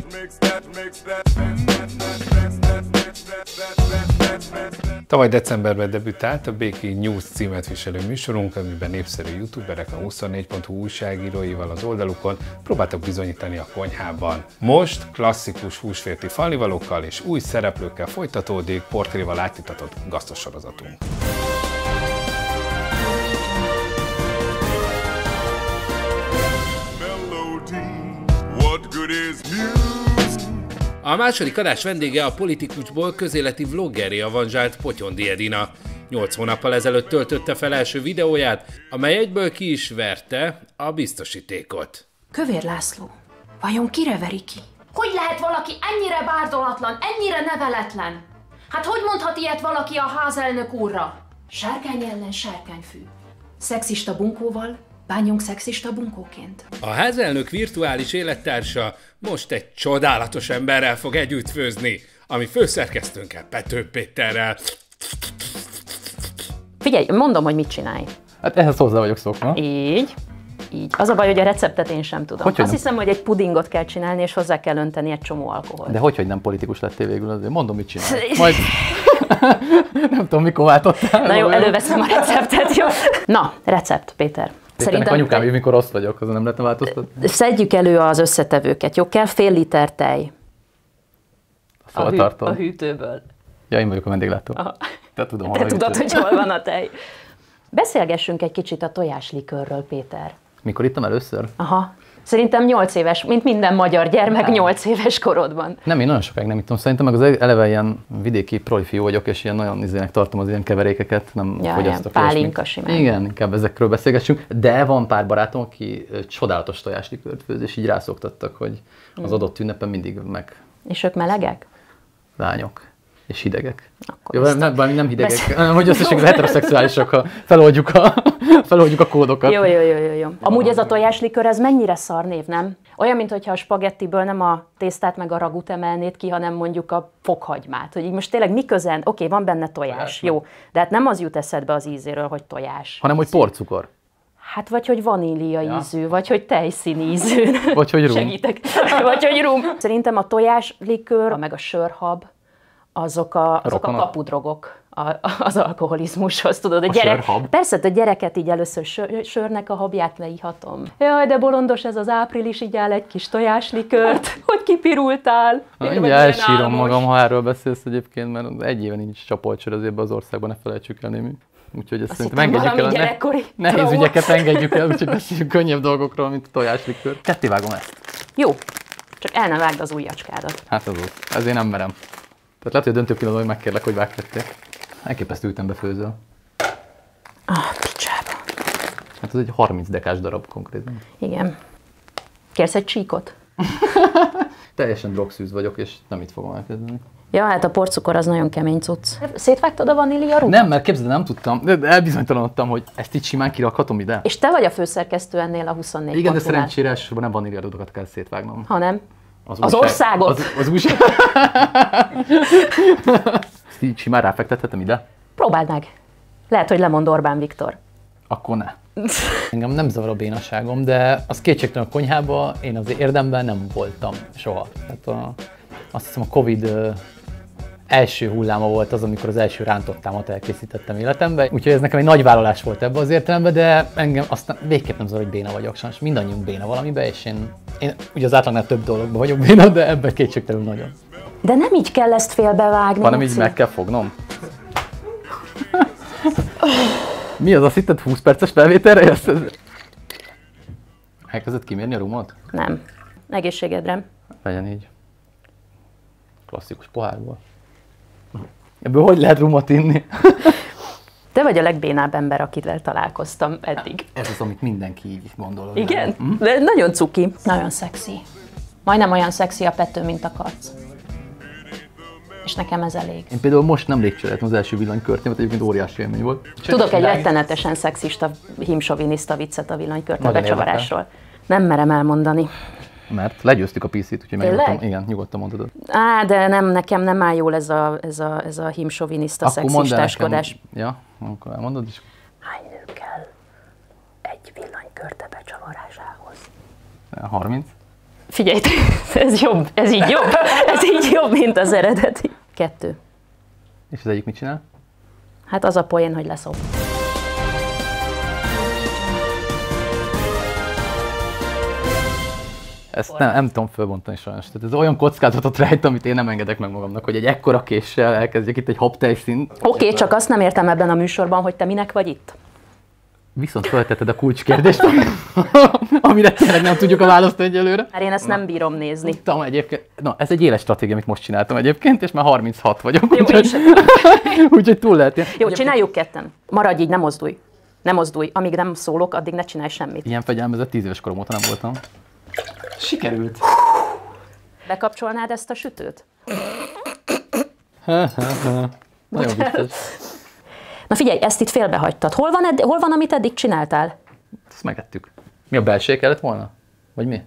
Tavaly decemberben debütált a Béki News címet viselő műsorunk, amiben népszerű youtuberek a 24.hu újságíróival az oldalukon próbáltak bizonyítani a konyhában. Most klasszikus húsvérti falnivalókkal és új szereplőkkel folytatódik portréval átitatott gasztrosorozatunk. A második adás vendége a politikusból közéleti vloggeré avanzsált Potyondi Edina. 8 hónappal ezelőtt töltötte fel első videóját, amely egyből ki is verte a biztosítékot. Kövér László, vajon kire veri ki? Hogy lehet valaki ennyire bárdolatlan, ennyire neveletlen? Hát hogy mondhat ilyet valaki a házelnök úrra? Sárkány ellen sárkányfű. Szexista bunkóval bánjunk szexista bunkóként. A házelnök virtuális élettársa most egy csodálatos emberrel fog együtt főzni, ami főszerkesztőnkkel, Pető Péterrel. Figyelj, mondom, hogy mit csinálj. Hát ehhez hozzá vagyok szokva. Így. Az a baj, hogy a receptet én sem tudom. Hogy azt hiszem, hogy egy pudingot kell csinálni, és hozzá kell önteni egy csomó alkoholt. De hogy nem politikus lettél végül azért? Mondom, mit csinálj. Majd nem tudom, mikor váltottál. Na jó, előveszem a receptet, jó? Na, recept, Péter. Szerintem anyukám, mikor rossz vagyok, azon nem lehetne változtatni. Szedjük elő az összetevőket, jó? Kell fél liter tej. A hűtőből. Ja, én vagyok a vendéglátó. Te tudod, hogy hol van a tej. Beszélgessünk egy kicsit a tojáslikőrről, Péter. Mikor ittam először? Aha. Szerintem 8 éves, mint minden magyar gyermek 8 éves korodban. Nem, én nagyon sokáig nem ittam. Szerintem meg az eleve ilyen vidéki prolifiú vagyok, és ilyen nagyon izének tartom az ilyen keverékeket, nem fogyasztok. Pálinka simán. Igen, inkább ezekről beszélgessünk. De van pár barátom, aki csodálatos tojáslikőrt főz, és így rászoktattak, hogy az adott ünnepen mindig meg... És ők melegek? Lányok. És hidegek. Jó, nem hidegek, hanem hogy összességben heteroszexuálisok, ha feloldjuk a kódokat. Jó. Amúgy ez a tojáslikőr, ez mennyire szar név, nem? Olyan, mintha a spagettiből nem a tésztát meg a ragut emelnéd ki, hanem mondjuk a fokhagymát. Hogy így most tényleg mi közen, oké, van benne tojás, jó, de hát nem az jut eszedbe az ízéről, hogy tojás. Hanem, hogy porcukor. Hát vagy, hogy vanília ízű, vagy, hogy tejszín ízű. Vagy, hogy rum. Segítek. Vagy, hogy rum. Szerintem a tojáslikőr, meg a sörhab, azok a kapudrogok az alkoholizmushoz, tudod. Persze, a gyereket így először sörnek a habját leíhatom. Jaj, de bolondos ez az április, így áll egy kis tojáslikört. Hogy kipirultál? Mindjárt elsírom magam, ha erről beszélsz egyébként, mert egy éve nincs csapoltsör azért az országban, ne felejtsük el némi. Úgyhogy ezt szerintem engedjük el, nehéz ügyeket engedjük el, úgyhogy beszéljünk könnyebb dolgokról, mint a tojáslikőr. Kettévágom ezt. Jó, csak el ne vágd az ujjacskádat. Hát az, ezért nem merem. Tehát lehet, hogy a döntő pillanatban megkérlek, hogy vágj ketté. Elképesztő ütembe főzöl. Picsába. Hát ez egy 30 dekás darab konkrétan. Igen. Kérsz egy csíkot? Teljesen drogszűz vagyok, és nem itt fogom elkezdeni. Ja, hát a porcukor az nagyon kemény cucc. Szétvágtad a vanília rudat? Nem, mert képzeld, nem tudtam. De elbizonytalanodtam, hogy ezt így simán kirakhatom ide. És te vagy a főszerkesztő ennél a 24. Igen, de szerencsére elsősorban nem vanília rudakat kell szétvágnom. Hanem? Az országot? Az újság. Ezt így simán ráfektethetem ide? Próbáld meg. Lehet, hogy lemond Orbán Viktor. Akkor ne. Engem nem zavar a bénaságom, de az kétségtelen a konyhában én az érdemben nem voltam soha. Tehát azt hiszem a Covid első hulláma volt az, amikor az első rántottámat elkészítettem életemben. Úgyhogy ez nekem egy nagy vállalás volt ebbe az értelemben, de engem aztán végképp nem zavar, hogy béna vagyok. Sajnos mindannyiunk béna valamiben, és én ugye az átlagnál több dologban vagyok béna, de ebben kétségtelenül nagyon. De nem így kell ezt félbevágni. Hanem így meg kell fognom. Mi az, azt hitted 20 perces felvételre jössz? Elkezdett kimérni a rumot? Nem. Egészségedre. Legyen így. Klasszikus pohárból. Ebből hogy lehet rumot inni? Te vagy a legbénább ember, akivel találkoztam eddig. Ez az, amit mindenki így gondol. Igen? De nagyon cuki. Nagyon szexi. Majdnem olyan szexi a Pető, mint a Karc. És nekem ez elég. Én például most nem légcseréltem az első villanykörtémet, egyébként óriási élmény volt. Tudok egy rettenetesen szexista, himsoviniszta viccet a villanykörte becsavarásról. Nem merem elmondani. Mert legyőztük a PC-t, úgyhogy nyugodtan mondhatod. De nekem nem áll jól ez a himsoviniszta szexistáskodás. Ja, akkor elmondod is. Hány nő kell egy villanykörte becsavarásához? 30. Figyelj, ez jobb, ez így jobb, ez így jobb, mint az eredeti. 2. És az egyik mit csinál? Hát az a poén, hogy leszop. Ezt nem tudom fölbontani sajnos. Tehát ez olyan kockázatot rejt, amit én nem engedek meg magamnak, hogy egy ekkora késsel elkezdjek itt egy habtejszínt. Oké, csak azt nem értem ebben a műsorban, hogy te minek vagy itt. Viszont feltetted a kulcskérdést, amire tényleg nem tudjuk a választ egyelőre. Már én ezt nem bírom nézni. Tudom egyébként. Na, ez egy éles stratégia, amit most csináltam egyébként, és már 36 vagyok. Jó, úgyhogy túl lehet én. Jó, csináljuk ketten. Maradj így, ne mozdulj. Ne mozdulj. Amíg nem szólok, addig ne csinálj semmit. Ilyen fegyelmezett 10 éves korom óta nem voltam. Sikerült. Bekapcsolnád ezt a sütőt? Nagyon vicces. Na figyelj, ezt itt félbehagytad. Hol van, amit eddig csináltál? Ezt megettük. Mi a belső kellett volna? Vagy mi?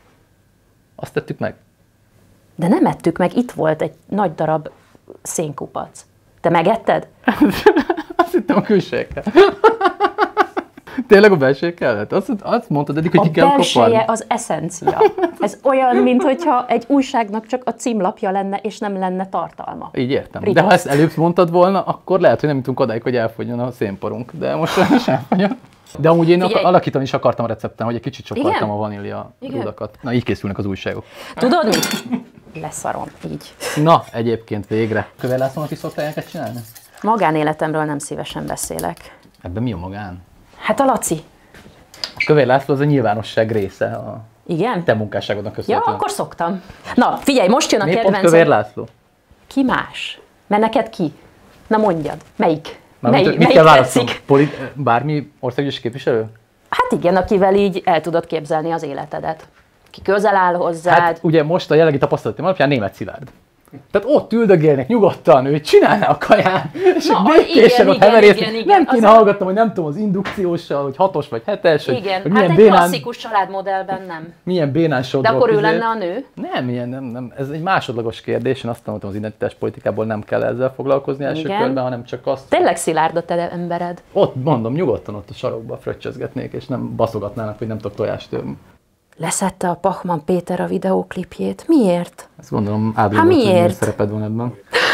Azt tettük meg? De nem ettük meg, itt volt egy nagy darab szénkupac. Te megetted? Azt hittem a külsejekkel. Tényleg a belső kellett? Azt mondtad eddig, hogy ki kell kopni. A belseje az eszencia. Ez olyan, mintha egy újságnak csak a címlapja lenne, és nem lenne tartalma. Így értem. Rigaszt. De ha ezt előbb mondtad volna, akkor lehet, hogy nem jutunk odáig, hogy elfogyjon a szénporunk. De most sajnos elfogyjon. De amúgy én alakítani is akartam a recepten, hogy egy kicsit csokoltam a vanília rudakat. Na, így készülnek az újságok. Tudod mi? Leszarom, így. Na, egyébként végre. Kövér Lászlónak is szoktál ilyeneket csinálni? Magánéletemről nem szívesen beszélek. Ebben mi a magán? Hát a Laci. A Kövér László az a nyilvánosság része a Igen? te munkásságodnak köszönhetően. Ja, akkor szoktam. Na, figyelj, most jön a Miért kedvencem. pont Kövér László? Ki más? Mert neked ki? Na mondjad, melyik? Mit kell válaszolni? Bármi országgyűlési képviselő? Hát igen, akivel így el tudod képzelni az életedet. Ki közel áll hozzád. Hát ugye most a jelenlegi tapasztalatom alapján Németh Szilárd. Tehát ott üldögélnek nyugodtan, ő csinálná a kaján, és békésen ott heverészik. Nem kéne hallgatnom, hogy nem tudom, az indukcióssal, hogy 6-os vagy 7-es, igen, hogy hát milyen egy bénán, klasszikus családmodellben nem. milyen bénán sodrok. De akkor ő lenne a nő? Nem. Ez egy másodlagos kérdés. Én azt tanultam, az identitáspolitikából nem kell ezzel foglalkozni első körben, hanem csak azt. Tényleg Szilárd a te embered? Ott mondom, nyugodtan ott a sarokba fröccsözgetnék, és nem baszogatnának, hogy nem tudok tojást törni. Leszette a Pachman Péter a videóklipjét. Miért? Ezt gondolom Ádám szereped van ebben.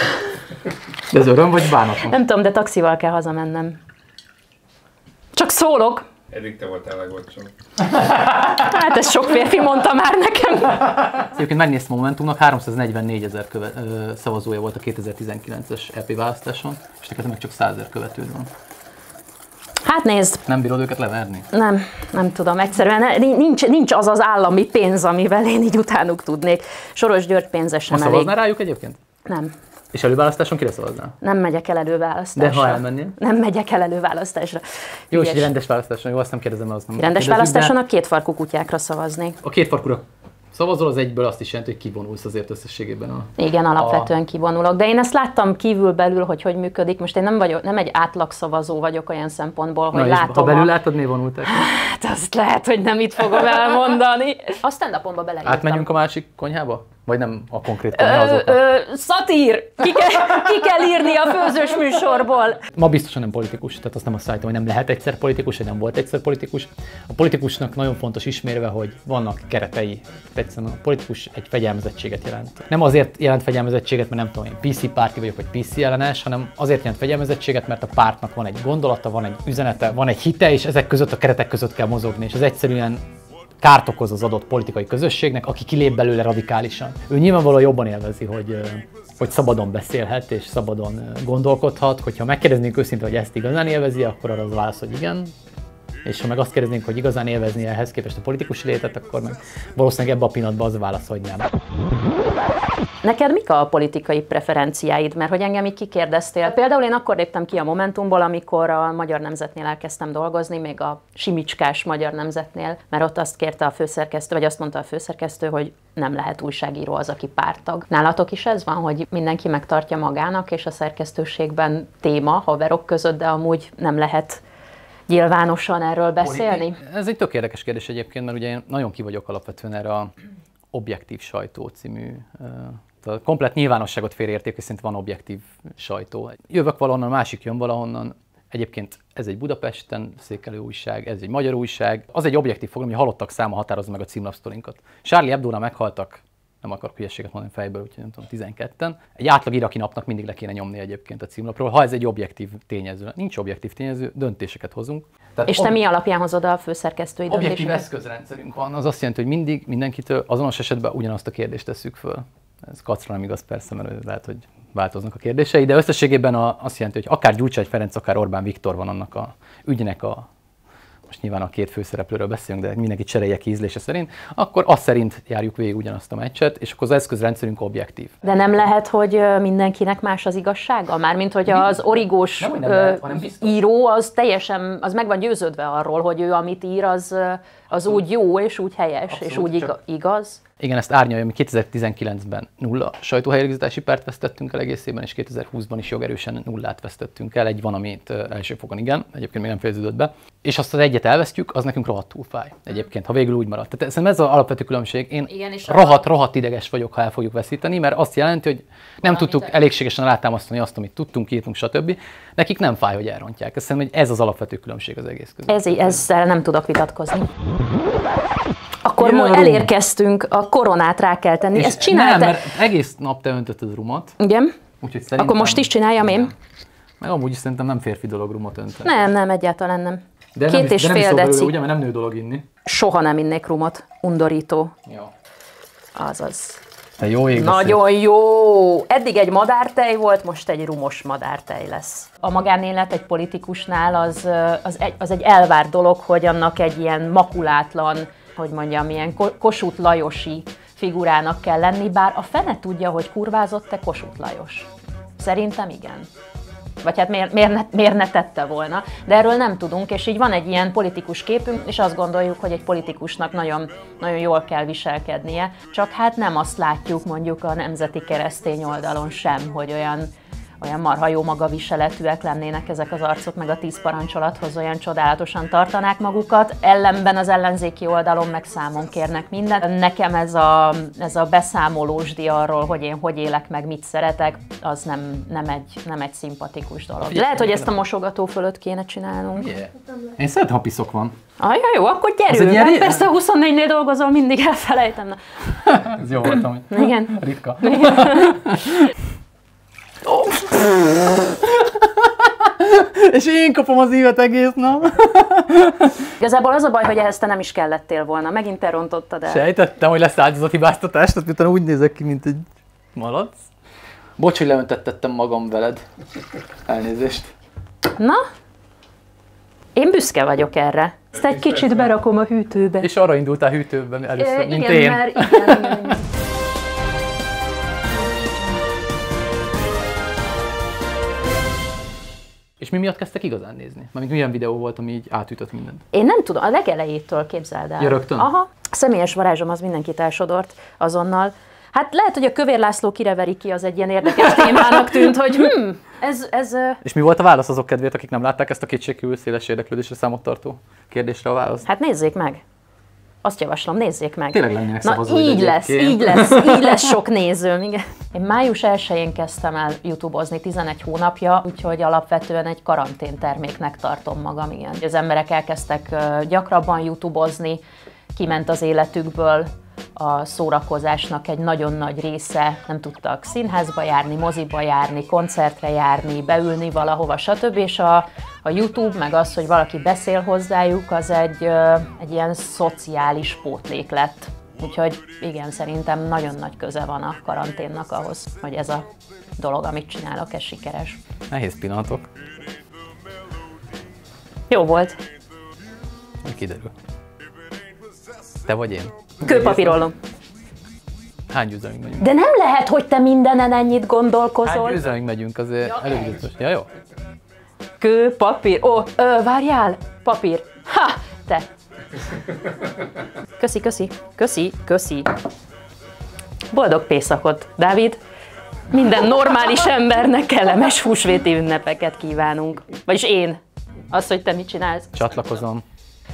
De ez öröm vagy bánat? Nem tudom, de taxival kell hazamennem. Csak szólok. Eddig te voltál legolcsóbb. Hát ezt sok férfi mondta már nekem. Egyébként megnéztem a Momentumnak, 344 000 szavazója volt a 2019-es EP választáson, és neked meg csak 100 000 követőd van. Hát nézd. Nem bírod őket leverni? Nem tudom, egyszerűen nincs az az állami pénz, amivel én így utánuk tudnék. Soros György pénze sem elég. Szavaznál rájuk egyébként? Nem. És előválasztáson kire szavaznál? Nem megyek el előválasztásra. De ha elmennél? Nem megyek el előválasztásra. Jó, és egy rendes választáson, jó, azt nem kérdezem, az nem. Rendes választáson a kétfarkú kutyákra szavaznék. A kétfarkúra szavazol, az egyből azt is jelenti, hogy kivonulsz azért összességében. Igen, alapvetően kivonulok. De én ezt láttam kívülbelül, hogy működik. Most én nem egy átlagszavazó vagyok olyan szempontból, hogy látom. Ha belül látod, miért vonultak? Hát azt lehet, hogy nem itt fogom elmondani. A stand-upomba beleírtam. Átmenjünk a másik konyhába? Vagy nem a konkrét konyhához? Szatír! Ki kell írni a főzős műsorból. Ma biztosan nem politikus, tehát azt nem azt állítom, hogy nem lehet egyszer politikus, vagy nem volt egyszer politikus. A politikusnak nagyon fontos ismérve, hogy vannak keretei. Egyszerűen a politikus egy fegyelmezettséget jelent. Nem azért jelent fegyelmezettséget, mert nem tudom, én PC párti vagyok, vagy PC ellenes, hanem azért jelent fegyelmezettséget, mert a pártnak van egy gondolata, van egy üzenete, van egy hite, és ezek között a keretek között kell mozogni, és ez egyszerűen kárt okoz az adott politikai közösségnek, aki kilép belőle radikálisan. Ő nyilvánvalóan jobban élvezi, hogy szabadon beszélhet és szabadon gondolkodhat. Hogyha megkérdeznénk őszintén, hogy ezt igazán élvezi, akkor arra az válasz, hogy igen. És ha meg azt kérdeznénk, hogy igazán élvezni ehhez képest a politikusi létet, akkor meg valószínűleg ebben a pillanatban az a válasz, hogy nem. Neked mik a politikai preferenciáid? Mert hogy engem így kikérdeztél. Például én akkor léptem ki a Momentumból, amikor a Magyar Nemzetnél elkezdtem dolgozni, még a simicskás Magyar Nemzetnél, mert ott azt kérte a főszerkesztő, vagy azt mondta a főszerkesztő, hogy nem lehet újságíró az, aki párttag. Nálatok is ez van, hogy mindenki megtartja magának, és a szerkesztőségben téma haverok között, de amúgy nem lehet nyilvánosan erről beszélni? Ez egy tök érdekes kérdés egyébként, mert ugye én nagyon ki vagyok alapvetően erre a Objektív Sajtó című, a komplett nyilvánosságot félreérték, és szerint van objektív sajtó. Jövök valahonnan, a másik jön valahonnan. Egyébként ez egy Budapesten székelő újság, ez egy magyar újság. Az egy objektív fogalom, hogy halottak száma határozza meg a címlapsztorinkat. Charlie Hebdónál meghaltak, nem akarok hülyeséget mondani fejből, úgyhogy nem tudom, 12-en. Egy átlag iraki napnak mindig le kéne nyomni egyébként a címlapról, ha ez egy objektív tényező. Nincs objektív tényező, döntéseket hozunk. Tehát és te mi alapján hozod a főszerkesztői döntéseket? Objektív eszközrendszerünk van, az azt jelenti, hogy mindig mindenkitől azonos esetben ugyanazt a kérdést tesszük föl. Ez kacra nem igaz persze, mert lehet, hogy változnak a kérdései, de összességében azt jelenti, hogy akár Gyurcsány Ferenc, akár Orbán Viktor van annak a ügynek most nyilván a két főszereplőről beszélünk, de mindenki cserélje ki ízlése szerint, akkor azt szerint járjuk végig ugyanazt a meccset, és akkor az eszközrendszerünk objektív. De nem lehet, hogy mindenkinek más az igazsága? Mármint, hogy az origós író az teljesen, az meg van győződve arról, hogy ő amit ír, az úgy jó, és úgy helyes, abszolút, és úgy igaz. Igen, ezt árnyalja, mi 2019-ben 0 sajtóhelyreigazítási pert vesztettünk el egészében, és 2020-ban is jogerősen 0-át vesztettünk el. Egy van, amit első fokon igen, egyébként még nem fejeződött be. És azt az egyet elvesztjük, az nekünk rohadtul fáj egyébként, ha végül úgy marad. Tehát szerintem ez az alapvető különbség. Én rohadt ideges vagyok, ha el fogjuk veszíteni, mert azt jelenti, hogy nem tudtuk elégségesen alátámasztani azt, amit tudtunk, írtunk, stb. Nekik nem fáj, hogy elrontják. Ezt szerintem, hogy ez az alapvető különbség az egész között. Ezzel nem tudok vitatkozni. Akkor elérkeztünk, a koronát rá kell tenni. És ezt csináltad? Nem, mert egész nap te öntötted a rumot. Igen. Akkor most is csináljam én? Meg amúgy is szerintem nem férfi dolog rumot önteni. Nem, egyáltalán nem. De 2,5 deci. Ugye, mert nem nő dolog inni. Soha nem innék rumot. Undorító. Jó. Azaz. De jó ég. Nagyon jó! Eddig egy madártej volt, most egy rumos madártej lesz. A magánélet egy politikusnál az egy elvárt dolog, hogy annak egy ilyen makulátlan, hogy mondjam, ilyen Kossuth Lajosi figurának kell lenni, bár a fene tudja, hogy kurvázott-e Kossuth Lajos. Szerintem igen. Vagy hát miért ne tette volna, de erről nem tudunk, és így van egy ilyen politikus képünk, és azt gondoljuk, hogy egy politikusnak nagyon, nagyon jól kell viselkednie, csak hát nem azt látjuk mondjuk a nemzeti keresztény oldalon sem, hogy olyan marha jó magaviseletűek lennének ezek az arcok, meg a 10 parancsolathoz olyan csodálatosan tartanák magukat. Ellenben az ellenzéki oldalon meg számon kérnek mindent. Nekem ez a beszámolósdi arról, hogy én hogy élek meg, mit szeretek, az nem egy szimpatikus dolog. Lehet, hogy ezt a mosogató fölött kéne csinálnunk. Yeah. Én szeretem, ha piszok van. Jó, akkor gyerünk! Hát persze a 24-nél dolgozol, mindig elfelejtem. Na. Ez jó voltam. Igen. Ritka. Igen. És én kapom az ívet egész nap. Igazából az a baj, hogy ehhez te nem is kellettél volna. Megint elrontottad el. Sejtettem, hogy lesz áldozathibáztatás, tehát utána úgy nézek ki, mint egy malac. Bocs, hogy leöntettettem magam veled. Elnézést. Na? Én büszke vagyok erre. Ezt egy kicsit berakom a hűtőbe. És arra indultál hűtőben először, mint igen, én. Mert igen. És mi miatt kezdtek igazán nézni? Mármint milyen videó volt, ami így átütött mindent? Én nem tudom, a legelejétől képzeld el. Ja, rögtön? Aha. A személyes varázsom az mindenkit elsodort azonnal. Hát lehet, hogy a Kövér László kireveri ki, az egy ilyen érdekes témának tűnt, hogy ez... És mi volt a válasz azok kedvéért, akik nem látták ezt a kétségkívül széles érdeklődésre számot tartó kérdésre a választ? Hát nézzék meg! Azt javaslom, nézzék meg. Tényleg lennének Na szavazóid így lesz sok nézőm. Igen. Én május 1-én kezdtem el YouTube-ozni 11 hónapja, úgyhogy alapvetően egy karantén terméknek tartom magam, igen. Az emberek elkezdtek gyakrabban YouTube-ozni, kiment az életükből a szórakozásnak egy nagyon nagy része, nem tudtak színházba járni, moziba járni, koncertre járni, beülni valahova, stb. És a YouTube, meg az, hogy valaki beszél hozzájuk, az egy ilyen szociális pótlék lett. Úgyhogy igen, szerintem nagyon nagy köze van a karanténnak ahhoz, hogy ez a dolog, amit csinálok, ez sikeres. Nehéz pillanatok. Jó volt. Kiderül. Te vagy én? Kőpapírollom. Hány győzelmig megyünk? De nem lehet, hogy te mindenen ennyit gondolkozol. Hány győzelmig megyünk, azért ja, elég biztos. Ja, jó. Kő, papír. Várjál! Papír. Ha! Te. Köszi. Boldog Pészakot, Dávid. Minden normális embernek kellemes húsvéti ünnepeket kívánunk. Vagyis én. Az, hogy te mit csinálsz. Csatlakozom.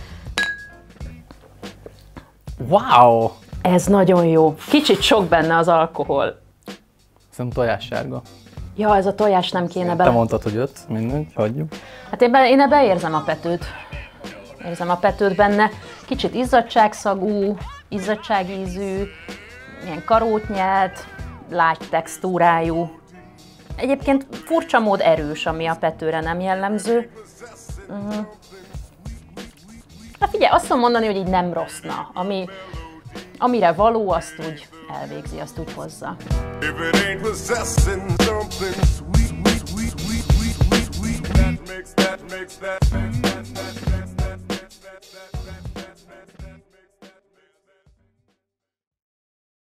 Wow! Ez nagyon jó. Kicsit sok benne az alkohol. Szerintem tojássárga. Ja, ez a tojás nem kéne bele. Te mondtad, hogy 5, mindegy, hagyjuk. Hát én ebbe érzem a petőt. Érzem a petőt benne. Kicsit izzadságszagú, izzadságízű, ilyen karótnyelt, lágy textúrájú. Egyébként furcsa mód erős, ami a petőre nem jellemző. Hát figyelj, azt tudom mondani, hogy így nem rosszna. Amire való, azt úgy elvégzi, azt úgy hozza. That makes that